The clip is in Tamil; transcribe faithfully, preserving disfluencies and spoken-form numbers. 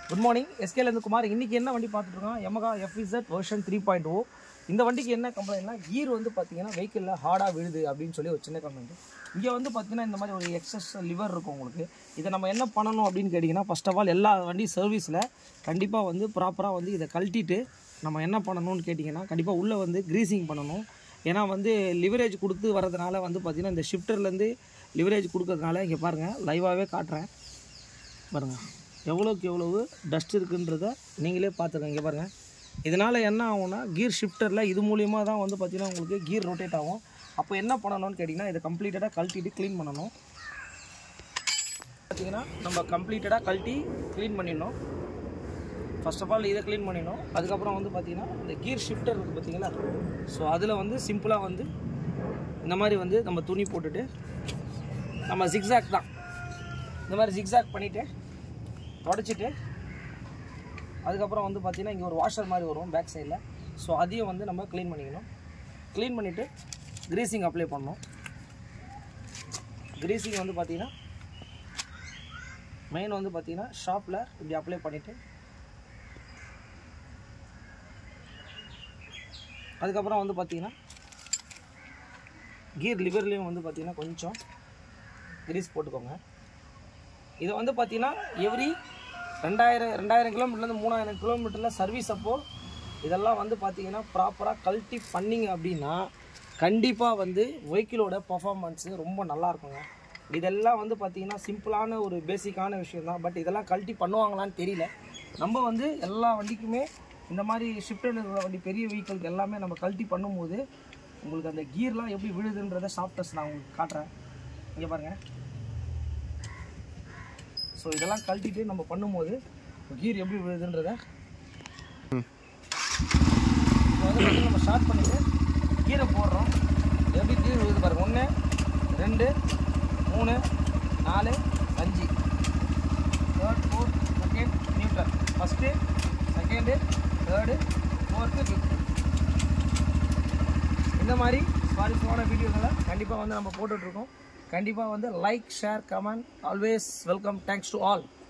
Good morning, எஸ்கேலேருந்து Kumar. இன்றைக்கி என்ன வண்டி பார்த்துட்ருக்கோம்? Yamaha F Z version three point O. இந்த வண்டிக்கு என்ன கம்ப்ளைண்ட்னா, கீர் வந்து பார்த்தீங்கன்னா வெஹிக்கிளில் ஹார்டாக விழுது அப்படின்னு சொல்லி ஒரு சின்ன கம்ப்ளைண்ட். இங்கே வந்து பார்த்தீங்கன்னா இந்த மாதிரி ஒரு எக்ஸஸ் லிவர் இருக்கும் உங்களுக்கு. இதை நம்ம என்ன பண்ணணும் அப்படின்னு கேட்டிங்கன்னா, ஃபஸ்ட் ஆஃப் ஆல் எல்லா வண்டி சர்வீஸில் கண்டிப்பாக வந்து ப்ராப்பராக வந்து இதை கழட்டிட்டு நம்ம என்ன பண்ணணும்னு கேட்டிங்கன்னா, கண்டிப்பாக உள்ளே வந்து க்ரீஸிங் பண்ணணும். ஏன்னா வந்து லிவரேஜ் கொடுத்து வரதுனால வந்து பார்த்திங்கன்னா இந்த ஷிஃப்டர்லேருந்து லிவரேஜ் கொடுக்கறதுனால இங்கே பாருங்கள், லைவாகவே காட்டுறேன் பாருங்கள் எவ்வளோக்கு எவ்வளவு டஸ்ட் இருக்குன்றதை நீங்களே பார்த்துக்கோங்க. இங்கே பாருங்கள், இதனால் என்ன ஆகும்னா கீர் ஷிஃப்டரில் இது மூலியமாக தான் வந்து பார்த்திங்கன்னா உங்களுக்கு கீர் ரொட்டேட் ஆகும். அப்போ என்ன பண்ணணும்னு கேட்டிங்கன்னா, இதை கம்ப்ளீட்டடாக கழட்டிட்டு க்ளீன் பண்ணணும். பார்த்திங்கன்னா நம்ம கம்ப்ளீட்டடாக கழட்டி க்ளீன் பண்ணிடணும். ஃபர்ஸ்ட் ஆஃப் ஆல் இதை க்ளீன் பண்ணிடணும். அதுக்கப்புறம் வந்து பார்த்திங்கன்னா இந்த கீர் ஷிஃப்டர் இருக்குது பார்த்திங்களா, ஸோ அதில் வந்து சிம்பிளாக வந்து இந்த மாதிரி வந்து நம்ம துணி போட்டுட்டு நம்ம ஜிக்ஸாக் தான் இந்த மாதிரி ஜிக்ஸாக் பண்ணிவிட்டு தொடச்சிட்டு அதுக்கப்புறம் வந்து பார்த்திங்கன்னா இங்கே ஒரு வாஷர் மாதிரி வரும் பேக் சைடில். ஸோ அதையும் வந்து நம்ம க்ளீன் பண்ணிக்கணும். க்ளீன் பண்ணிவிட்டு க்ரீஸிங் அப்ளை பண்ணணும். க்ரீஸிங் வந்து பார்த்திங்கன்னா மெயின் வந்து பார்த்திங்கன்னா ஷாப்பில் இப்படி அப்ளை பண்ணிவிட்டு அதுக்கப்புறம் வந்து பார்த்திங்கன்னா கீர் லிவர்லேயும் வந்து பார்த்திங்கன்னா கொஞ்சம் கிரீஸ் போட்டுக்கோங்க. இதை வந்து பார்த்திங்கன்னா எவ்ரி ரெண்டாயிரம் ரெண்டாயிரம் கிலோமீட்டர்லேருந்து மூணாயிரம் கிலோமீட்டரில் சர்வீஸ் அப்போது இதெல்லாம் வந்து பார்த்திங்கன்னா ப்ராப்பராக கழட்டி பண்ணிங்க அப்படின்னா கண்டிப்பாக வந்து வெஹிக்கிளோட பர்ஃபார்மன்ஸு ரொம்ப நல்லாயிருக்குங்க. இதெல்லாம் வந்து பார்த்திங்கன்னா சிம்பிளான ஒரு பேசிக்கான விஷயம் தான். பட் இதெல்லாம் கழட்டி பண்ணுவாங்களான்னு தெரியல. நம்ம வந்து எல்லா வண்டிக்குமே இந்த மாதிரி ஷிஃப்டில் இருக்கிற வண்டி பெரிய வெஹிக்கிளுக்கு எல்லாமே நம்ம கழட்டி பண்ணும்போது உங்களுக்கு அந்த கீர்லாம் எப்படி விழுதுன்றதை சாஃப்ட்னஸ் நான் உங்களுக்கு காட்டுறேன். இங்கே பாருங்கள். ஸோ இதெல்லாம் கழட்டிட்டு நம்ம பண்ணும்போது கீர் எப்படி விழுதுன்றதை இப்போ வந்து பார்த்திங்கன்னா நம்ம ஸ்டார்ட் பண்ணிவிட்டு கீரை போடுறோம். எப்படி கீர் விழுது பாருங்கள். ஒன்று, ரெண்டு, மூணு, நாலு, அஞ்சு, third, fourth, second, neutral, first, second, third, fourth, fifth. இந்த மாதிரி சுவாரஸ்யமான வீடியோகளை கண்டிப்பாக வந்து நம்ம போட்டுட்ருக்கோம். கண்டிப்பாக வந்து like, share, comment, always welcome. Thanks to all.